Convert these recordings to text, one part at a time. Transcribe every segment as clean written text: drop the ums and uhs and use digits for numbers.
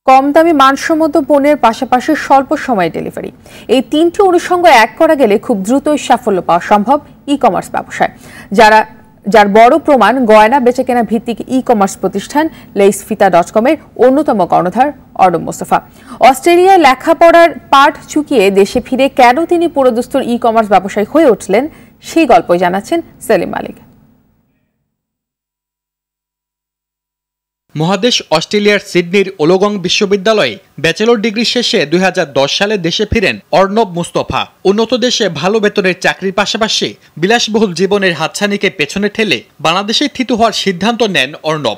কম দামে মানসম্মত পণ্যের পাশাপাশি স্বল্প সময়ে ডেলিভারি, এই তিনটি অনুষঙ্গ এক করা গেলে খুব দ্রুতই সাফল্য পাওয়া সম্ভব ই কমার্স ব্যবসায়। যার বড় প্রমাণ গয়না বেচাকেনা ভিত্তিক ই কমার্স প্রতিষ্ঠান লেইসফিতা ডটকমের অন্যতম কর্ণধার অর্ণব মোস্তফা। অস্ট্রেলিয়ায় লেখাপড়ার পাঠ চুকিয়ে দেশে ফিরে কেন তিনি পুরোদস্তুর ই কমার্স ব্যবসায়ী হয়ে উঠলেন, সেই গল্পই জানাচ্ছেন সেলিম মালিক। মহাদেশ অস্ট্রেলিয়ার সিডনির ওলগং বিশ্ববিদ্যালয়ে ব্যাচেলর ডিগ্রি শেষে 2010 সালে দেশে ফিরেন অর্ণব মোস্তফা। উন্নত দেশে ভালো বেতনের চাকরির পাশাপাশি বিলাসবহুল জীবনের হাতছানিকে পেছনে ঠেলে বাংলাদেশে থিত হওয়ার সিদ্ধান্ত নেন অর্ণব।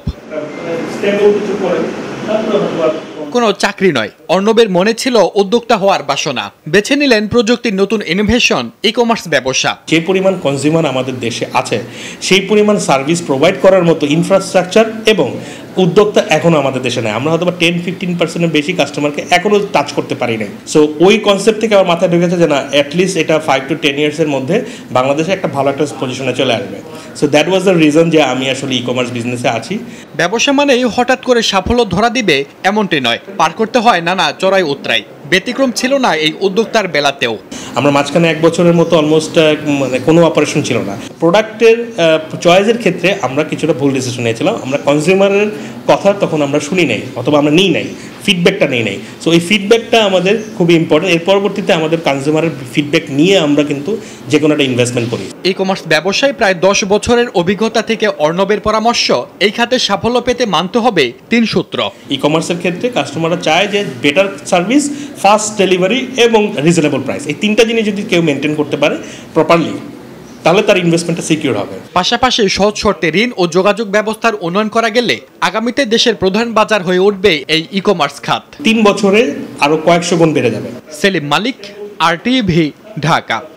কোনো চাকরি নয়, অর্ণবের মনে ছিল উদ্যোক্তা হওয়ার বাসনা। বেছে নিলেন প্রযুক্তির নতুন ইনোভেশন ই কমার্স ব্যবসা। যে পরিমাণ কনজিউমার আমাদের দেশে আছে সেই পরিমাণ সার্ভিস প্রোভাইড করার মতো ইনফ্রাস্ট্রাকচার এবং উদ্যোক্তা এখনো আমাদের দেশে নেই। আমরা হয়তো 10-15% বেশি কাস্টমারকে এখনো টাচ করতে পারি নাই। সো ওই কনসেপ্ট থেকে আমার মাথায় ঢুকেছে যে না, অ্যাটলিস্ট এটা 5 to 10 ইয়ার্সের মধ্যে বাংলাদেশে একটা ভালো একটা পজিশনে চলে আসবে। So that was the reason যে আমি আসলে ই কমার্স বিজনেসে আছি। ব্যবসা মানেই হঠাৎ করে সাফল্য ধরা দিবে এমনটি নয়, পার করতে হয় নানা চড়াই উতরাই। ব্যতিক্রম ছিল না এই উদ্যোক্তার বেলাতেও। আমরা মাঝখানে 1 বছরের মতো অলমোস্ট কোনো অপারেশন ছিল না। প্রোডাক্টের চয়েসের ক্ষেত্রে আমরা কিছুটা ভুল ডিসিশন নিয়েছিলাম। আমরা কনজিউমারের কথা তখন আমরা শুনি নাই, অথবা আমরা নিই নাই, ফিডব্যাকটা নেই নাই। সো এই ফিডব্যাকটা আমাদের খুবই ইম্পর্টেন্ট। এর পরবর্তীতে আমাদের কনজিউমারের ফিডব্যাক নিয়ে আমরা কিন্তু যে কোনো একটা ইনভেস্টমেন্ট করি। ই কমার্স ব্যবসায় প্রায় 10 বছরের অভিজ্ঞতা থেকে অর্ণবের পরামর্শ, এই খাতে সাফল্য পেতে মানতে হবে 3 সূত্র। ই কমার্সের ক্ষেত্রে কাস্টমাররা চায় যে বেটার সার্ভিস, ফাস্ট ডেলিভারি এবং রিজনেবল প্রাইস। এই 3টা জিনিস যদি কেউ মেনটেন করতে পারে প্রপারলি, তাহলে তার ইনভেস্টমেন্টটা সিকিউর হবে। পাশাপাশি সহজ শর্তে ঋণ ও যোগাযোগ ব্যবস্থার উন্নয়ন করা গেলে আগামীতে দেশের প্রধান বাজার হয়ে উঠবে এই ই কমার্স খাত। 3 বছরে আরো কয়েকশো গুণ বেড়ে যাবে। সেলিম মালিক, RTV, ঢাকা।